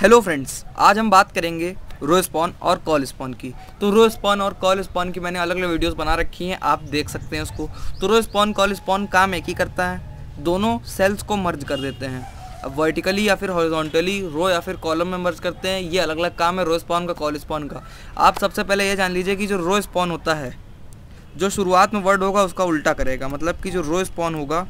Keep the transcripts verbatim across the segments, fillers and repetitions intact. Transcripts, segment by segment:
Hello friends, आज हम बात करेंगे रो स्पॉन और कॉल स्पॉन की। तो रो स्पॉन और कॉल स्पॉन की मैंने अलग अलग वीडियोस बना रखी हैं, आप देख सकते हैं उसको। तो रो स्पॉन कॉल स्पॉन काम एक ही करता है, दोनों सेल्स को मर्ज कर देते हैं। अब वर्टिकली या फिर हॉरिजॉन्टली रो या फिर कॉलम में मर्ज करते हैं, ये अलग अलग काम है रो स्पॉन का कॉल स्पॉन का। आप सबसे पहले ये जान लीजिए कि जो रो स्पॉन होता है, जो शुरुआत में वर्ड होगा उसका उल्टा करेगा। मतलब कि जो रो स्पॉन होगा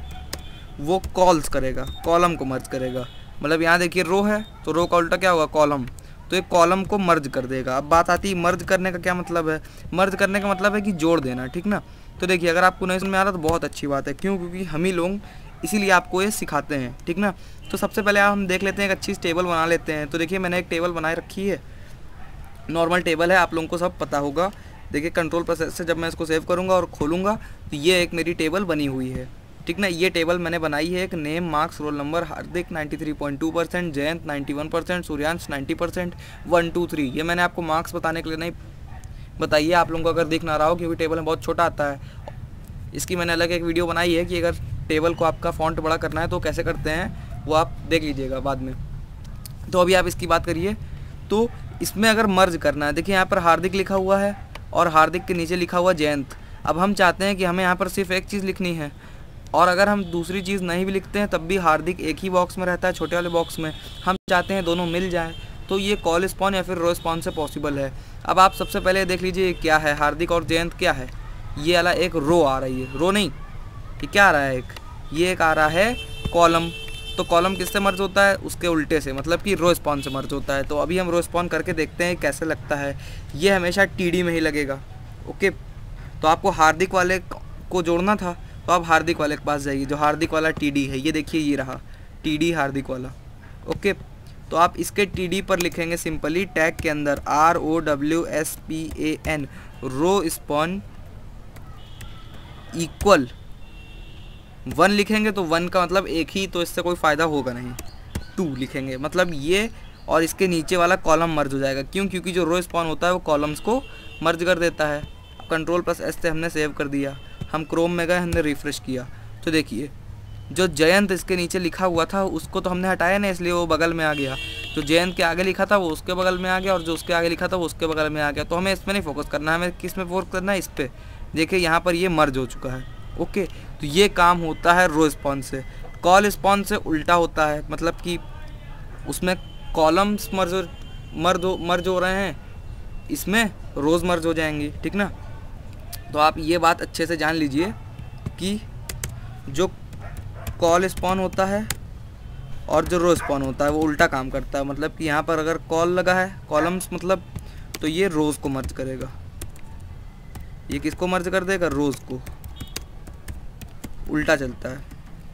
वो कॉल्स करेगा, कॉलम को मर्ज करेगा। मतलब यहाँ देखिए रो है तो रो का उल्टा क्या होगा, कॉलम। तो एक कॉलम को मर्ज कर देगा। अब बात आती है मर्ज करने का क्या मतलब है। मर्ज करने का मतलब है कि जोड़ देना, ठीक ना। तो देखिए अगर आपको नहीं समझ में आ रहा तो बहुत अच्छी बात है, क्यों? क्योंकि हम ही लोग इसीलिए आपको ये सिखाते हैं, ठीक ना। तो सबसे पहले हम देख लेते हैं, एक अच्छी टेबल बना लेते हैं। तो देखिए मैंने एक टेबल बनाए रखी है, नॉर्मल टेबल है, आप लोगों को सब पता होगा। देखिए कंट्रोल प्रोसेस से जब मैं इसको सेव करूँगा और खोलूँगा तो ये एक मेरी टेबल बनी हुई है, ठीक ना। ये टेबल मैंने बनाई है, एक name, marks, roll number, Hardik तिरानवे पॉइंट दो परसेंट, जयंत इक्यानवे परसेंट, सूर्यांश नब्बे परसेंट, वन टू थ्री। ये मैंने आपको मार्क्स बताने के लिए नहीं बताइए, आप लोगों को अगर दिख ना रहा हो क्योंकि टेबल में बहुत छोटा आता है। इसकी मैंने अलग एक वीडियो बनाई है कि अगर टेबल को आपका फॉन्ट बड़ा करना है तो कैसे करते हैं, वो आप देख लीजिएगा बाद में। तो अभी आप इसकी बात करिए। तो इसमें अगर मर्ज करना है, देखिए यहाँ पर हार्दिक लिखा हुआ है और हार्दिक के नीचे लिखा हुआ जयंत। अब हम चाहते हैं कि हमें यहाँ पर सिर्फ एक चीज़ लिखनी है, और अगर हम दूसरी चीज़ नहीं भी लिखते हैं तब भी हार्दिक एक ही बॉक्स में रहता है, छोटे वाले बॉक्स में। हम चाहते हैं दोनों मिल जाएं, तो ये कॉल स्पॉन या फिर रो स्पॉन से पॉसिबल है। अब आप सबसे पहले देख लीजिए क्या है, हार्दिक और जयंत क्या है। ये वाला एक रो आ रही है, रो नहीं, ये क्या आ रहा है, एक ये एक आ रहा है कॉलम। तो कॉलम किससे मर्ज होता है, उसके उल्टे से, मतलब कि रो स्पॉन से मर्ज होता है। तो अभी हम रो स्पॉन करके देखते हैं कैसे लगता है। ये हमेशा टी डी में ही लगेगा, ओके। तो आपको हार्दिक वाले को जोड़ना था तो आप हार्दिक वाले के पास जाइए, जो हार्दिक वाला टीडी है। ये देखिए ये रहा टीडी हार्दिक वाला, ओके। तो आप इसके टीडी पर लिखेंगे सिंपली टैग के अंदर R O W S P A N, rowspan equal one लिखेंगे। तो वन का मतलब एक ही, तो इससे कोई फ़ायदा होगा नहीं। टू लिखेंगे मतलब ये, और इसके नीचे वाला कॉलम मर्ज हो जाएगा। क्यों? क्योंकि जो रो स्पॉन होता है वो कॉलम्स को मर्ज कर देता है। कंट्रोल प्लस एस से हमने सेव कर दिया, हम क्रोम में गए, हमने रिफ़्रेश किया तो देखिए जो जयंत इसके नीचे लिखा हुआ था उसको तो हमने हटाया नहीं, इसलिए वो बगल में आ गया। जो जयंत के आगे लिखा था वो उसके बगल में आ गया, और जो उसके आगे लिखा था वो उसके बगल में आ गया। तो हमें इसमें नहीं फोकस करना है, हमें किस में फोकस करना है, इस पर। देखिए यहाँ पर ये मर्ज हो चुका है, ओके। तो ये काम होता है रो स्पॉन से। कॉल स्पॉन से उल्टा होता है, मतलब कि उसमें कॉलम्स मर्ज मर्ज मर्ज हो रहे हैं, इसमें रोज़ मर्ज हो जाएंगी, ठीक ना। तो आप ये बात अच्छे से जान लीजिए कि जो कॉल स्पॉन होता है और जो रो स्पॉन होता है वो उल्टा काम करता है। मतलब कि यहाँ पर अगर कॉल लगा है, कॉलम्स मतलब, तो ये रोज़ को मर्ज करेगा। ये किसको मर्ज कर देगा, रोज़ को। उल्टा चलता है।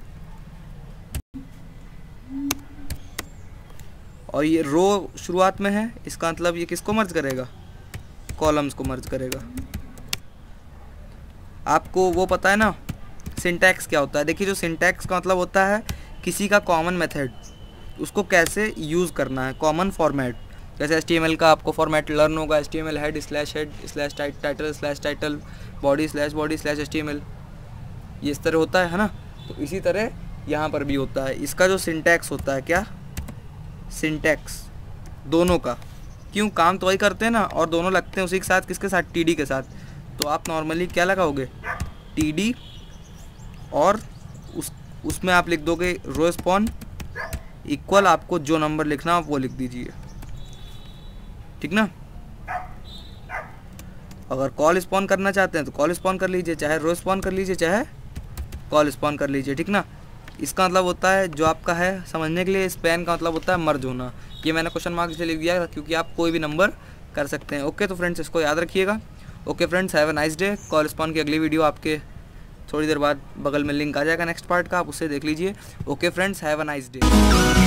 और ये रो शुरुआत में है, इसका मतलब ये किसको मर्ज करेगा, कॉलम्स को मर्ज करेगा। आपको वो पता है ना सिंटैक्स क्या होता है। देखिए जो सिंटैक्स का मतलब होता है किसी का कॉमन मेथड, उसको कैसे यूज़ करना है, कॉमन फॉर्मेट। जैसे एच टी एम एल का आपको फॉर्मेट लर्न होगा, H T M L head slash head slash title slash title, body slash body slash H T M L, ये इस तरह होता है ना। तो इसी तरह यहाँ पर भी होता है। इसका जो सिंटैक्स होता है, क्या सिंटैक्स, दोनों का। क्यों? काम तो वही करते हैं ना, और दोनों लगते हैं उसी के साथ, किसके साथ, टी डी के साथ। तो आप नॉर्मली क्या लगाओगे, टी डी, और उस उसमें आप लिख दोगे रो स्पॉन इक्वल, आपको जो नंबर लिखना आप वो लिख दीजिए, ठीक ना। अगर कॉल स्पॉन करना चाहते हैं तो कॉल स्पॉन कर लीजिए, चाहे रो स्पॉन कर लीजिए, चाहे कॉल स्पॉन कर लीजिए, ठीक ना। इसका मतलब होता है जो आपका है समझने के लिए, स्पैन का मतलब होता है मर्ज होना। ये मैंने क्वेश्चन मार्क इसलिए लिख दिया क्योंकि आप कोई भी नंबर कर सकते हैं, ओके। तो फ्रेंड्स इसको याद रखिएगा, okay friends, have a nice day. Colspan की अगली वीडियो आपके थोड़ी देर बाद बगल में लिंक आ जाएगा नेक्स्ट पार्ट का, आप उससे देख लीजिए, okay friends, have a nice day.